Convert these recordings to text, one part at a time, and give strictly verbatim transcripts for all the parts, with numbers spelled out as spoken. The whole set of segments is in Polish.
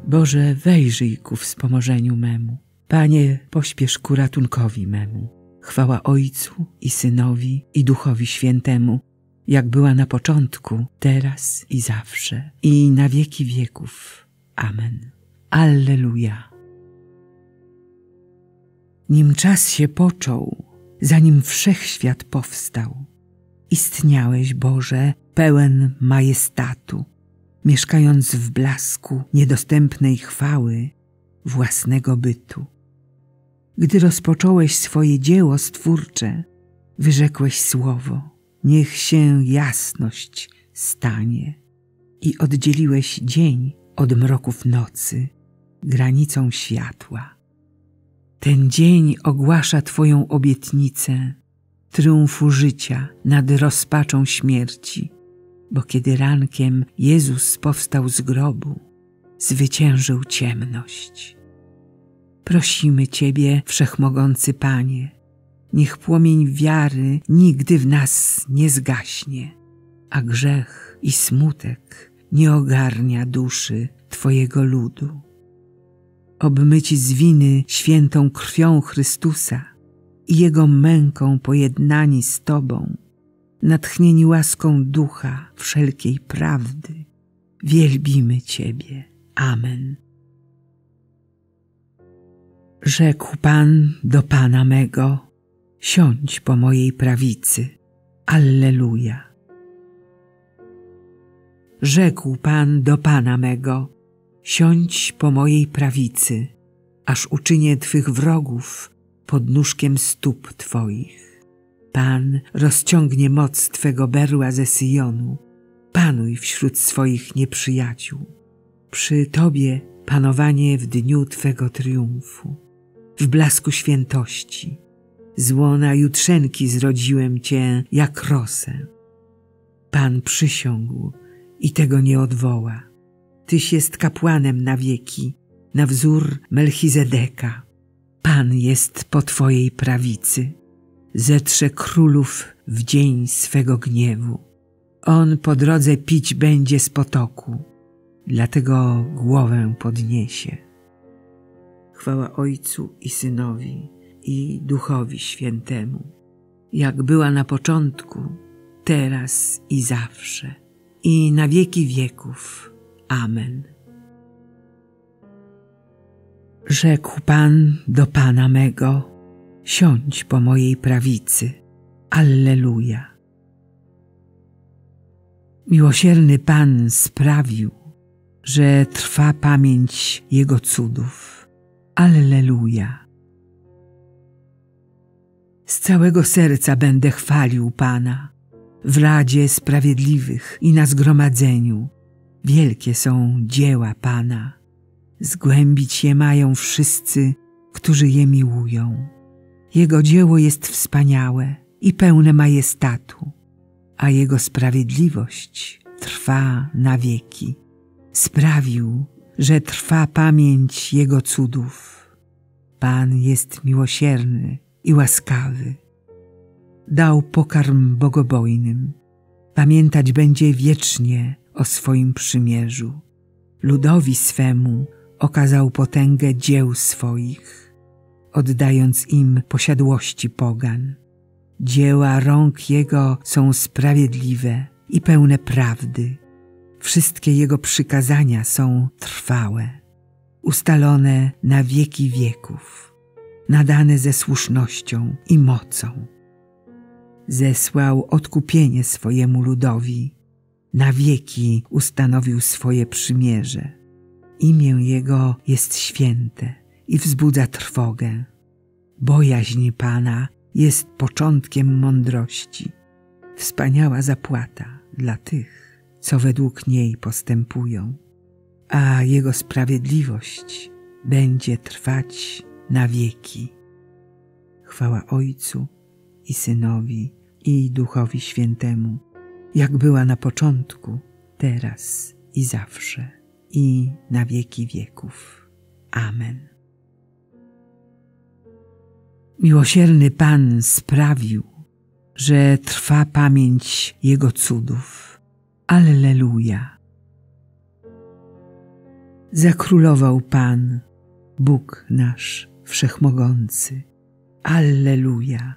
Boże, wejrzyj ku wspomożeniu memu. Panie, pośpiesz ku ratunkowi memu. Chwała Ojcu i Synowi i Duchowi Świętemu, jak była na początku, teraz i zawsze, i na wieki wieków. Amen. Alleluja. Nim czas się począł, zanim wszechświat powstał, istniałeś, Boże, pełen majestatu, mieszkając w blasku niedostępnej chwały własnego bytu. Gdy rozpocząłeś swoje dzieło stwórcze, wyrzekłeś słowo, niech się jasność stanie, i oddzieliłeś dzień od mroków nocy, granicą światła. Ten dzień ogłasza Twoją obietnicę triumfu życia nad rozpaczą śmierci, bo kiedy rankiem Jezus powstał z grobu, zwyciężył ciemność. Prosimy Ciebie, Wszechmogący Panie, niech płomień wiary nigdy w nas nie zgaśnie, a grzech i smutek nie ogarnia duszy Twojego ludu. Obmyci z winy świętą krwią Chrystusa i Jego męką pojednani z Tobą, natchnieni łaską Ducha wszelkiej prawdy, wielbimy Ciebie. Amen. Rzekł Pan do Pana mego, siądź po mojej prawicy. Alleluja. Rzekł Pan do Pana mego, siądź po mojej prawicy, aż uczynię Twych wrogów podnóżkiem stóp Twoich. Pan rozciągnie moc Twego berła ze Syjonu, panuj wśród swoich nieprzyjaciół. Przy Tobie panowanie w dniu Twego triumfu, w blasku świętości. Z łona jutrzenki zrodziłem Cię jak rosę. Pan przysiągł i tego nie odwoła. Tyś jest kapłanem na wieki, na wzór Melchizedeka. Pan jest po Twojej prawicy. Zetrze królów w dzień swego gniewu. On po drodze pić będzie z potoku, dlatego głowę podniesie. Chwała Ojcu i Synowi i Duchowi Świętemu, jak była na początku, teraz i zawsze, i na wieki wieków. Amen. Rzekł Pan do Pana mego, siądź po mojej prawicy. Alleluja. Miłosierny Pan sprawił, że trwa pamięć Jego cudów. Alleluja. Z całego serca będę chwalił Pana, w radzie sprawiedliwych i na zgromadzeniu. Wielkie są dzieła Pana, zgłębić je mają wszyscy, którzy je miłują. Jego dzieło jest wspaniałe i pełne majestatu, a Jego sprawiedliwość trwa na wieki. Sprawił, że trwa pamięć Jego cudów. Pan jest miłosierny i łaskawy. Dał pokarm bogobojnym. Pamiętać będzie wiecznie o swoim przymierzu. Ludowi swemu okazał potęgę dzieł swoich, oddając im posiadłości pogan. Dzieła rąk Jego są sprawiedliwe i pełne prawdy. Wszystkie Jego przykazania są trwałe, ustalone na wieki wieków, nadane ze słusznością i mocą. Zesłał odkupienie swojemu ludowi, na wieki ustanowił swoje przymierze. Imię Jego jest święte i wzbudza trwogę. Bojaźń Pana jest początkiem mądrości. Wspaniała zapłata dla tych, co według niej postępują, a Jego sprawiedliwość będzie trwać na wieki. Chwała Ojcu i Synowi i Duchowi Świętemu, jak była na początku, teraz i zawsze, i na wieki wieków. Amen. Miłosierny Pan sprawił, że trwa pamięć Jego cudów. Alleluja. Zakrólował Pan, Bóg nasz wszechmogący. Alleluja.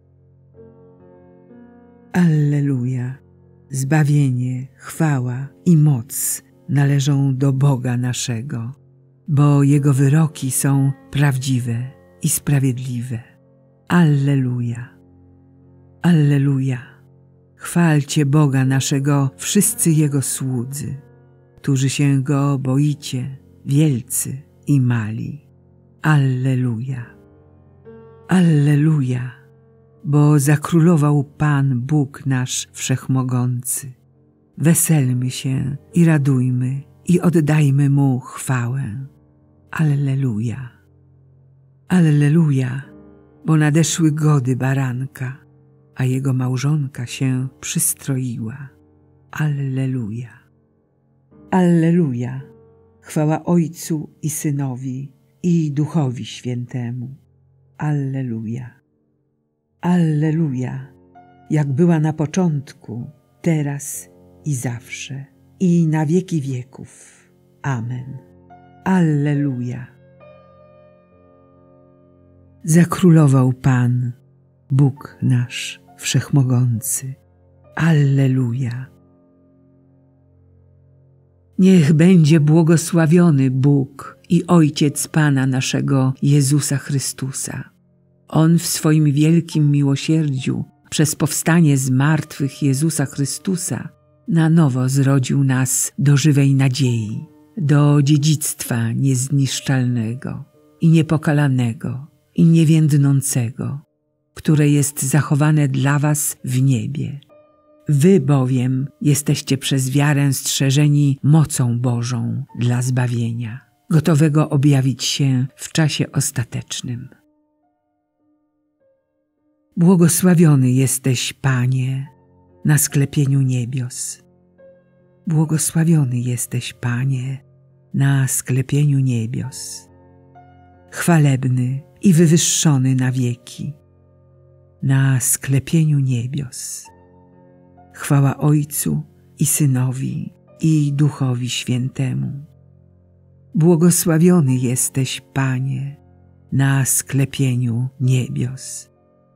Alleluja. Zbawienie, chwała i moc należą do Boga naszego, bo Jego wyroki są prawdziwe i sprawiedliwe. Alleluja. Alleluja. Chwalcie Boga naszego wszyscy Jego słudzy, którzy się Go boicie, wielcy i mali. Alleluja. Alleluja, bo zakrólował Pan Bóg nasz wszechmogący. Weselmy się i radujmy i oddajmy Mu chwałę. Alleluja. Alleluja, bo nadeszły gody baranka, a jego małżonka się przystroiła. Alleluja. Alleluja. Chwała Ojcu i Synowi i Duchowi Świętemu. Alleluja. Alleluja. Jak była na początku, teraz i zawsze, i na wieki wieków. Amen. Alleluja. Zakrólował Pan, Bóg nasz wszechmogący. Alleluja. Niech będzie błogosławiony Bóg i Ojciec Pana naszego Jezusa Chrystusa. On w swoim wielkim miłosierdziu przez powstanie z martwych Jezusa Chrystusa na nowo zrodził nas do żywej nadziei, do dziedzictwa niezniszczalnego i niepokalanego i niewiędnącego, które jest zachowane dla was w niebie. Wy bowiem jesteście przez wiarę strzeżeni mocą Bożą dla zbawienia, gotowego objawić się w czasie ostatecznym. Błogosławiony jesteś, Panie, na sklepieniu niebios. Błogosławiony jesteś, Panie, na sklepieniu niebios. Chwalebny i wywyższony na wieki, na sklepieniu niebios. Chwała Ojcu i Synowi i Duchowi Świętemu. Błogosławiony jesteś, Panie, na sklepieniu niebios.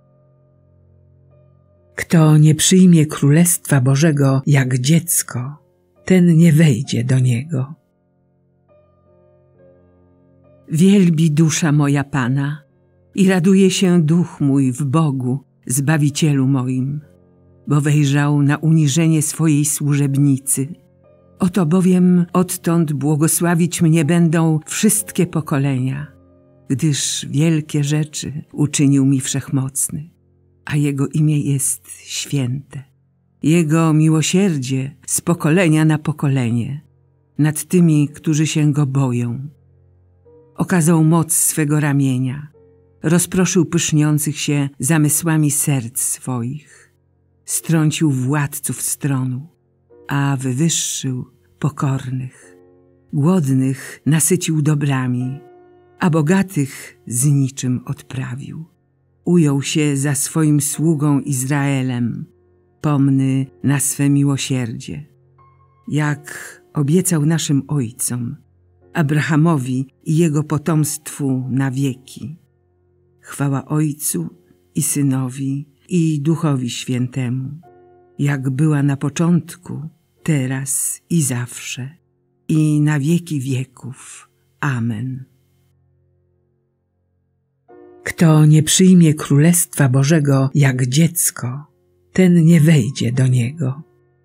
Kto nie przyjmie Królestwa Bożego jak dziecko, ten nie wejdzie do niego. Wielbi dusza moja Pana i raduje się duch mój w Bogu, Zbawicielu moim, bo wejrzał na uniżenie swojej służebnicy. Oto bowiem odtąd błogosławić mnie będą wszystkie pokolenia, gdyż wielkie rzeczy uczynił mi Wszechmocny, a Jego imię jest święte. Jego miłosierdzie z pokolenia na pokolenie nad tymi, którzy się Go boją. Okazał moc swego ramienia, rozproszył pyszniących się zamysłami serc swoich, strącił władców stronu, a wywyższył pokornych. Głodnych nasycił dobrami, a bogatych z niczym odprawił. Ujął się za swoim sługą Izraelem, pomny na swe miłosierdzie, jak obiecał naszym ojcom, Abrahamowi i jego potomstwu na wieki. Chwała Ojcu i Synowi i Duchowi Świętemu, jak była na początku, teraz i zawsze, i na wieki wieków. Amen. Kto nie przyjmie Królestwa Bożego jak dziecko, ten nie wejdzie do niego.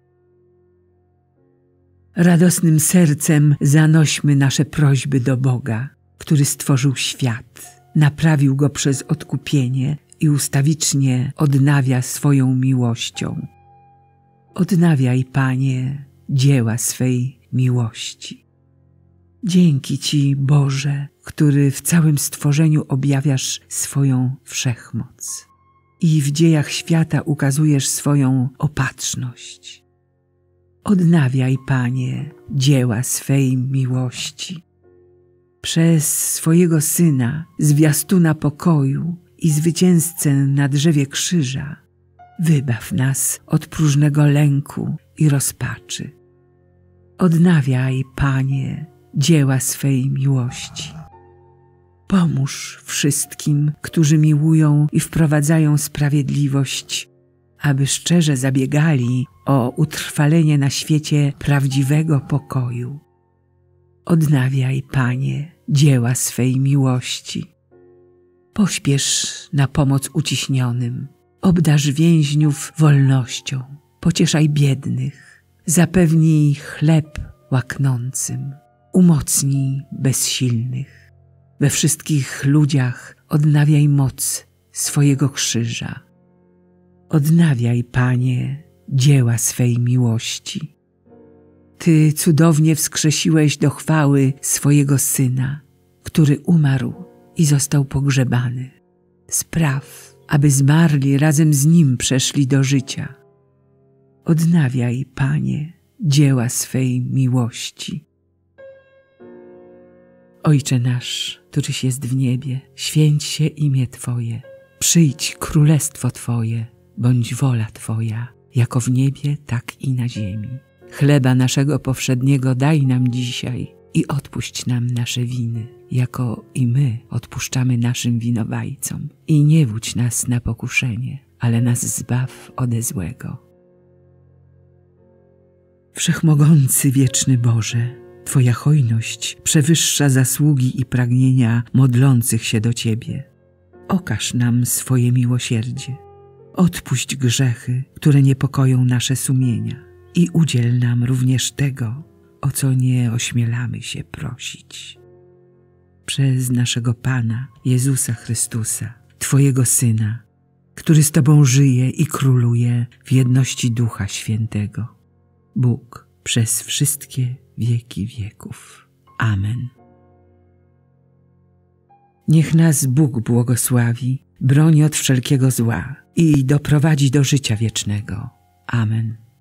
Radosnym sercem zanośmy nasze prośby do Boga, który stworzył świat, naprawił go przez odkupienie i ustawicznie odnawia swoją miłością. Odnawiaj, Panie, dzieła swej miłości. Dzięki Ci, Boże, który w całym stworzeniu objawiasz swoją wszechmoc i w dziejach świata ukazujesz swoją opatrzność. Odnawiaj, Panie, dzieła swej miłości. Przez swojego Syna, zwiastuna pokoju i zwycięzcę na drzewie krzyża, wybaw nas od próżnego lęku i rozpaczy. Odnawiaj, Panie, dzieła swej miłości. Pomóż wszystkim, którzy miłują i wprowadzają sprawiedliwość, aby szczerze zabiegali o utrwalenie na świecie prawdziwego pokoju. Odnawiaj, Panie, dzieła swej miłości. Pośpiesz na pomoc uciśnionym, obdarz więźniów wolnością, pocieszaj biednych, zapewnij chleb łaknącym, umocnij bezsilnych. We wszystkich ludziach odnawiaj moc swojego krzyża. Odnawiaj, Panie, dzieła swej miłości. Ty cudownie wskrzesiłeś do chwały swojego Syna, który umarł i został pogrzebany. Spraw, aby zmarli razem z Nim przeszli do życia. Odnawiaj, Panie, dzieła swej miłości. Ojcze nasz, któryś jest w niebie, święć się imię Twoje. Przyjdź królestwo Twoje, bądź wola Twoja, jako w niebie, tak i na ziemi. Chleba naszego powszedniego daj nam dzisiaj i odpuść nam nasze winy, jako i my odpuszczamy naszym winowajcom. I nie wódź nas na pokuszenie, ale nas zbaw ode złego. Wszechmogący wieczny Boże, Twoja hojność przewyższa zasługi i pragnienia modlących się do Ciebie. Okaż nam swoje miłosierdzie. Odpuść grzechy, które niepokoją nasze sumienia i udziel nam również tego, o co nie ośmielamy się prosić. Przez naszego Pana Jezusa Chrystusa, Twojego Syna, który z Tobą żyje i króluje w jedności Ducha Świętego. Bóg przez wszystkie wieki wieków. Amen. Niech nas Bóg błogosławi, broni od wszelkiego zła i doprowadzi do życia wiecznego. Amen.